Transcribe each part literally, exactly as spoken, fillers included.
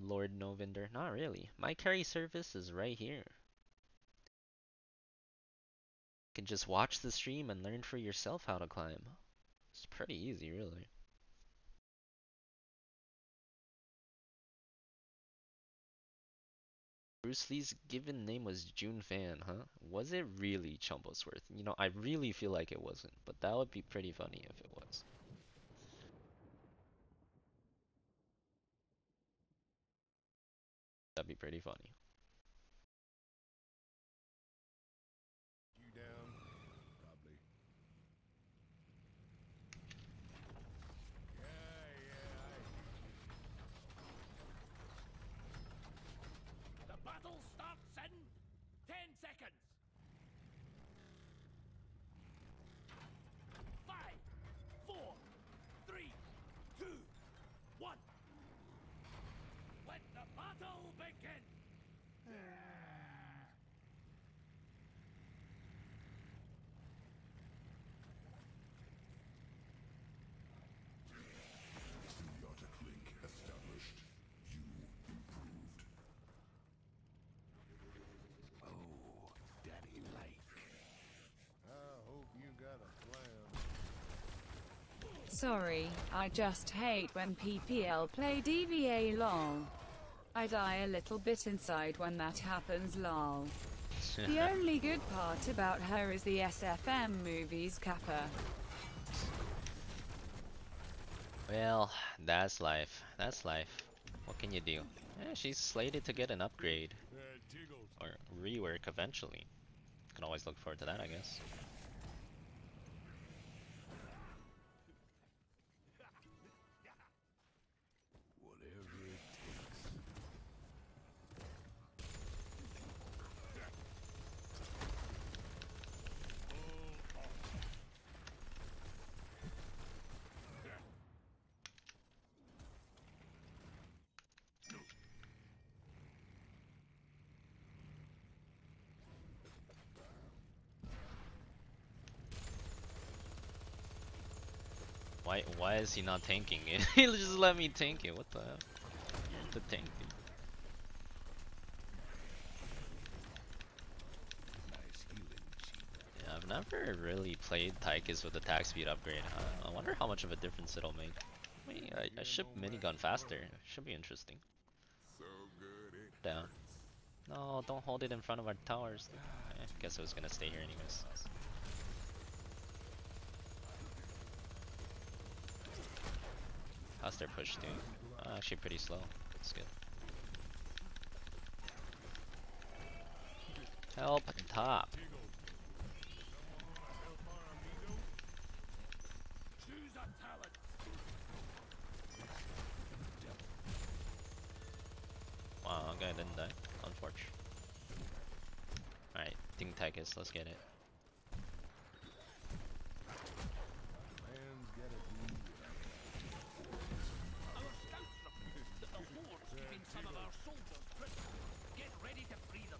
Lord Novinder. Not really. My carry service is right here. You can just watch the stream and learn for yourself how to climb. It's pretty easy, really. Bruce Lee's given name was June Fan, huh? Was it really Chumblesworth? You know, I really feel like it wasn't, but that would be pretty funny if it was. That'd be pretty funny. You down? Probably. Yeah, yeah. I... The battle starts in ten seconds. Five, four, three, two, one. Let the battle begin. Symbiotic link established. You improved. Oh, Daddy like. I hope you got a plan. Sorry, I just hate when P P L play D V A lol. I die a little bit inside when that happens lol. The only good part about her is the S F M movies Kappa. Well, that's life. That's life. What can you do? Yeah, she's slated to get an upgrade. Or rework eventually. Can always look forward to that, I guess. Whatever it takes. Why why is he not tanking it? He'll just let me tank it. What the hell? You're the tank dude. Nice healing cheetah. Yeah, I've never really played Tychus with attack speed upgrade. I, I wonder how much of a difference it'll make. I mean, I, I ship minigun faster. Should be interesting. So good it Down. No, don't hold it in front of our towers. I guess it was gonna stay here anyways. How's their push doing? Uh, actually pretty slow. That's good. Help top. Choose a talent. Wow, guy didn't die. Unfortunate. Alright, Ding Tychus, let's get it. Man's gotta do. Our scouts report that the Horde's keeping some of our soldiers prisoners. Get ready to free them.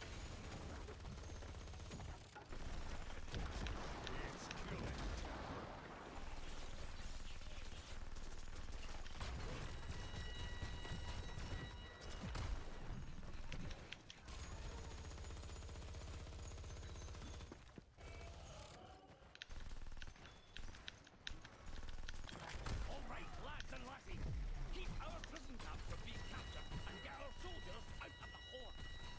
All right, lads and lassies, keep our prison camp from being captured and get our soldiers out of the Horde.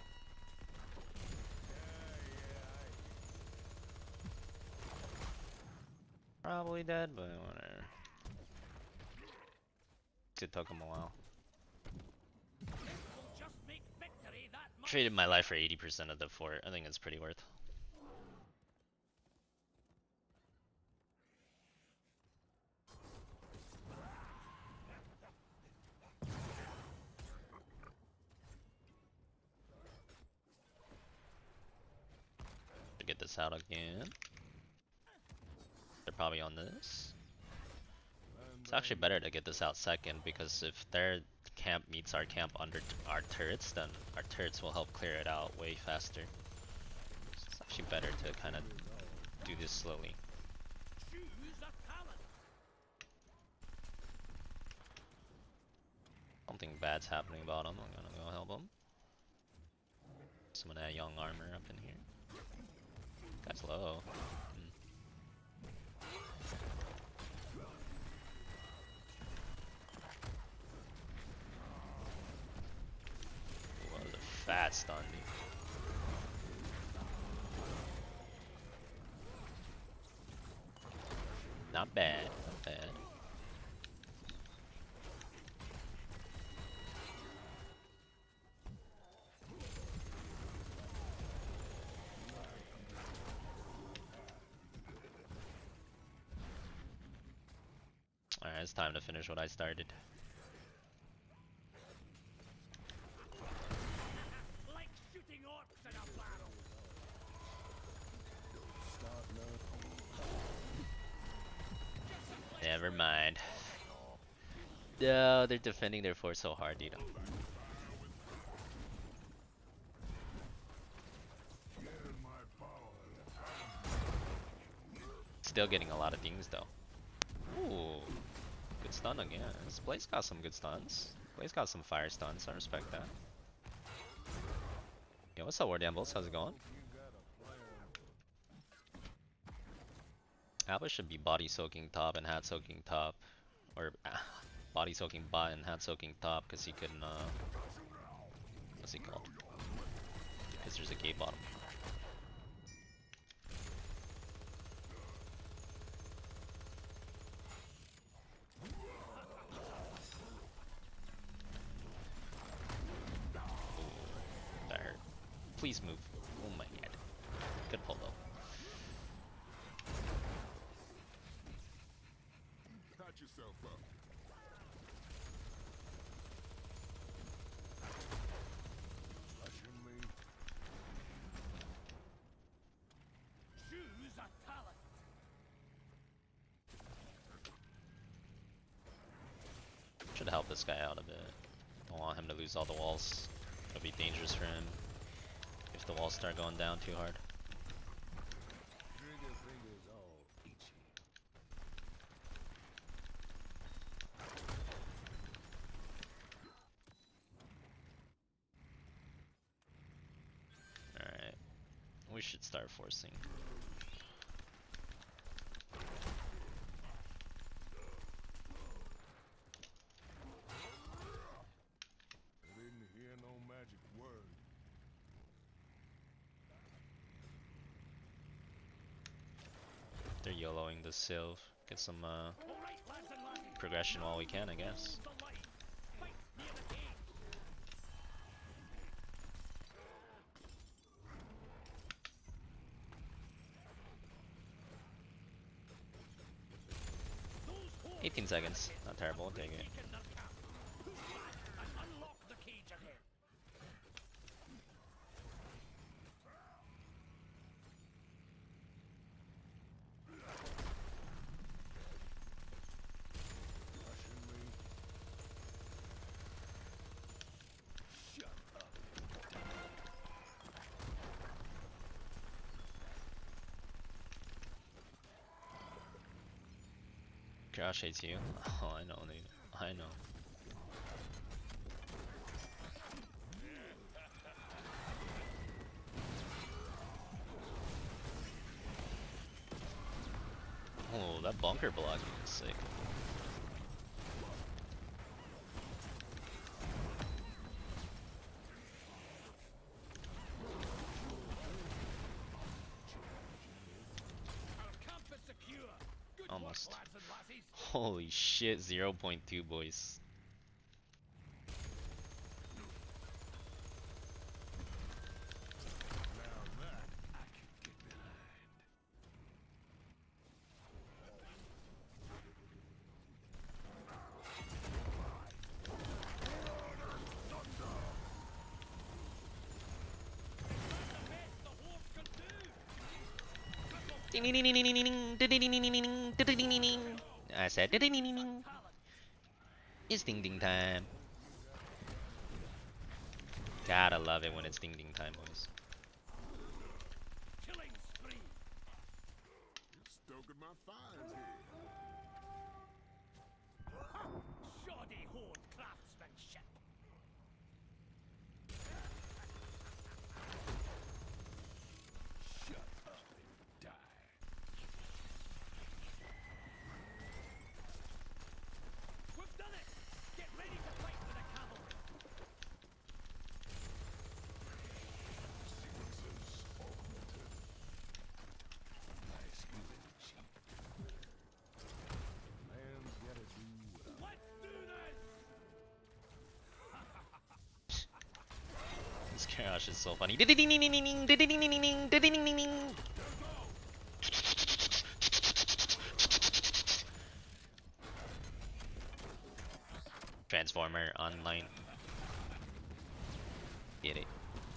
Probably dead, but whatever. It took him a while. This will just make victory that much. Traded my life for eighty percent of the fort. I think it's pretty worth. To get this out again. They're probably on this. It's actually better to get this out second because if their camp meets our camp under our turrets, then our turrets will help clear it out way faster. So it's actually better to kind of do this slowly. Choose a talent. Something bad's happening bottom. I'm gonna go help him. Some of that young armor up in here. Guy's low. Hmm. Ooh, that was a fat stun, dude. Not bad, not bad. Alright, it's time to finish what I started. Like shooting orcs in a barrel. Never mind. No, they're defending their fort so hard, dude. Still getting a lot of dings though. Ooh, good stun again. This Blaze got some good stuns. Blaze got some fire stuns. I respect that. Yo, what's up, War Dambles? How's it going? Alba should be body soaking top and hat soaking top, or ah, body soaking bot and hat soaking top, because he can. Uh, what's he called? Because there's a gate bottom. Please move. Oh my god. Good pull though. Patch yourself up. Choose a talent. Should help this guy out a bit. Don't want him to lose all the walls. It'll be dangerous for him if the walls start going down too hard. Alright. We should start forcing. They're YOLOing the Sylve. Get some uh, progression while we can, I guess. eighteen seconds. Not terrible. We'll take it. Crash hates you. Oh, I know, dude. I know. Oh, that bunker blocking is sick. Almost. Holy shit, zero point two boys. I said ding ding ding ding. It's ding ding time. Gotta love it when it's ding ding time, boys. Killing spree. You're stoking my fires here. Shoddy horde craftsmanship. Gosh, it's so funny. Transformer online. Get it.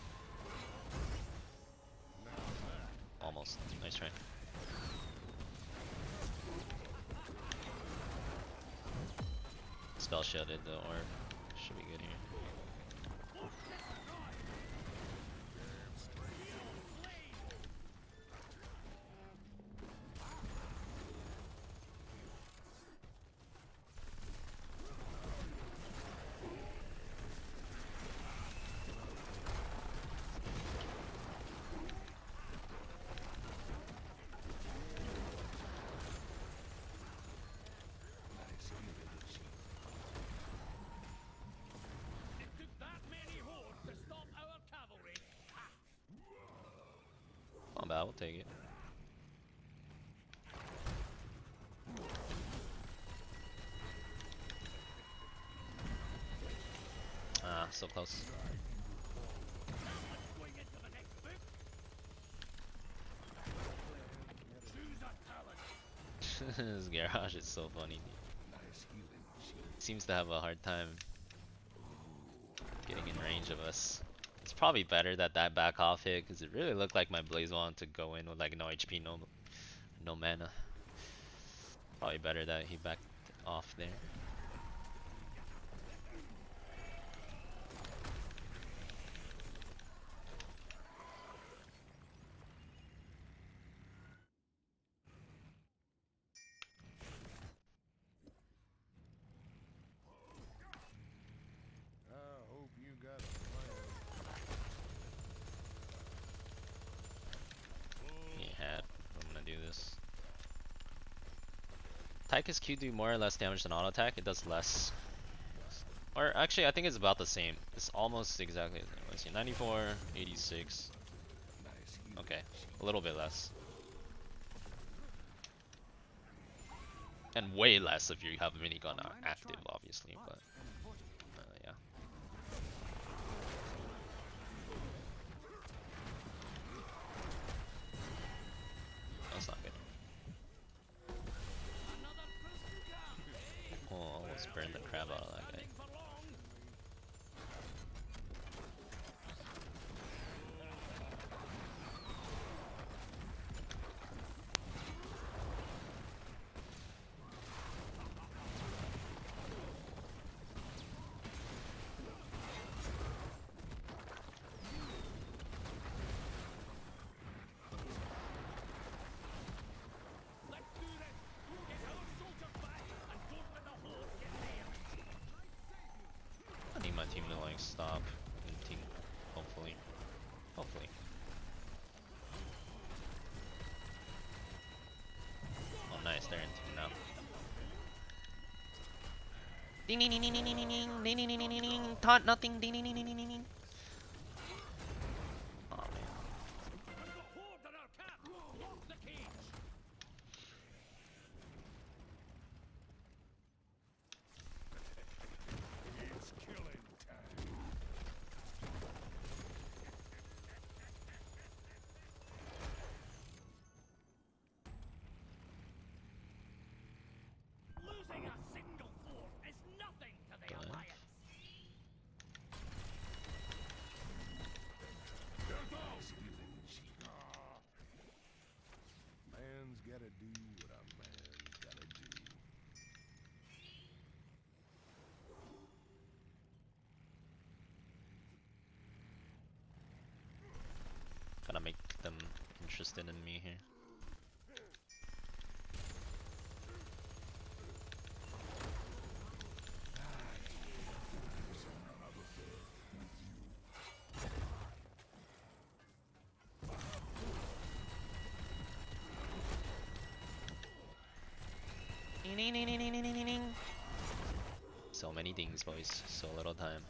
Almost. Nice try. Spell shielded the orb. Should be good here. Not bad, we'll take it. Ah, so close. This garage is so funny. Seems to have a hard time getting in range of us. It's probably better that that back off hit, because it really looked like my Blaze wanted to go in with like no H P, no no mana. Probably better that he backed off there. Tychus Q do more or less damage than auto attack? It does less. Or actually, I think it's about the same. It's almost exactly the same. Let's see, ninety-four, eighty-six. Okay, a little bit less. And way less if you have minigun active, obviously, but uh, yeah. That's not good. Oh, almost burned the crap out of that guy. Team to like stop and team, hopefully, hopefully. Oh nice, they're in team now. Ding ding ding ding ding ding ding ding ding ding ding ding. Taunt nothing. Ding ding ding ding ding ding. Oh man. Gotta do what a man's gotta do. Gotta make them interested in me here. So many things, boys. So little time.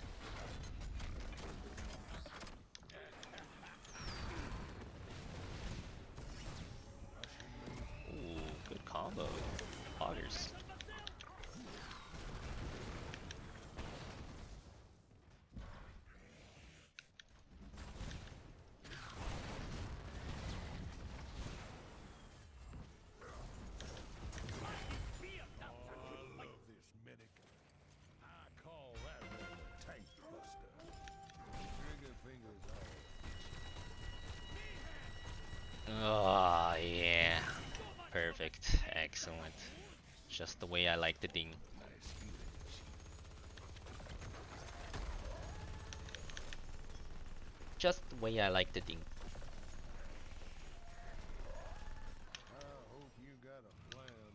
Ooh, good combo. Poggers. Oh, yeah. Perfect. Excellent. Just the way I like the ding. Just the way I like the ding. I hope you got a plan.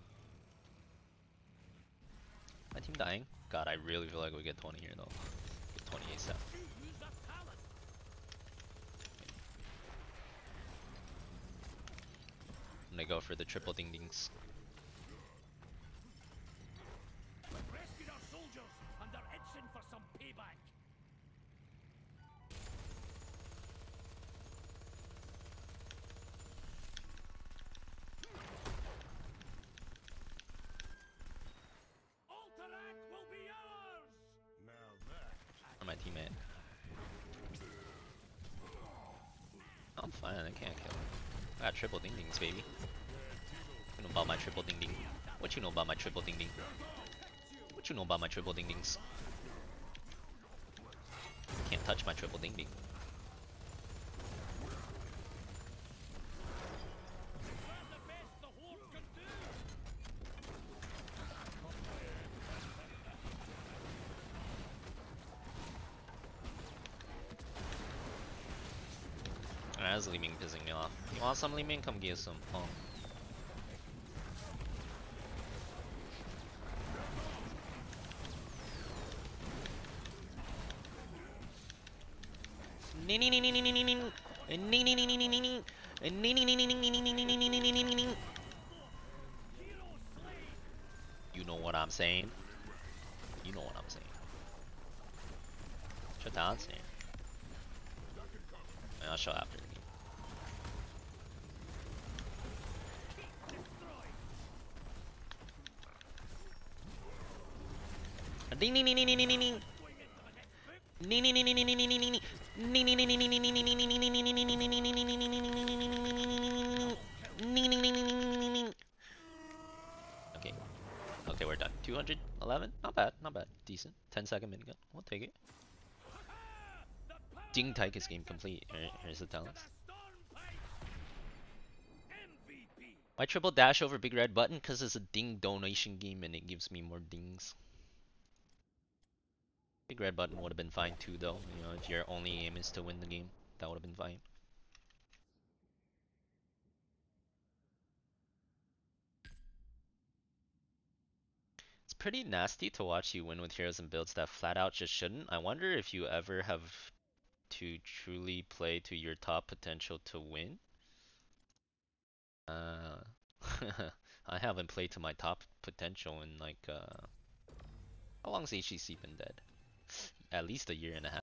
My team dying? God, I really feel like we get twenty here though. Get twenty ASAP. Choose a talent. I'm gonna go for the triple ding dings. We've rescued our soldiers and they're itching for some payback. Alterac will be ours! Now that I'm my teammate. I'm fine, I can't kill him. I got triple ding dings, baby. You know about my triple ding ding? What you know about my triple ding ding? What you know about my triple ding dings? Can't touch my triple ding ding. We're the best the Horde can do! Alright, that's Li Ming pissing me off. You want some Li Ming? Come get some. Oh. You know what I'm saying? You know what I'm saying. Shut down, here. I'll show after the game. Ding ding ding ding ding ding ding ding. Ding ding ding ding ding ding ding ding ding. Ding ding ding ding ding ding ding ding ding ding ding ding ding ding ding ding ding ding ding ding. Okay. Okay, we're done. two hundred eleven? Not bad, not bad. Decent. ten second minigun. We'll take it. Ding Tychus game complete. Here, here's the talents. Why triple dash over big red button? Because it's a ding donation game and it gives me more dings. Big red button would have been fine too though. You know, if your only aim is to win the game, that would have been fine. It's pretty nasty to watch you win with heroes and builds that flat out just shouldn't. I wonder if you ever have to truly play to your top potential to win. Uh, I haven't played to my top potential in like, uh, how long's H C C been dead? At least a year and a half.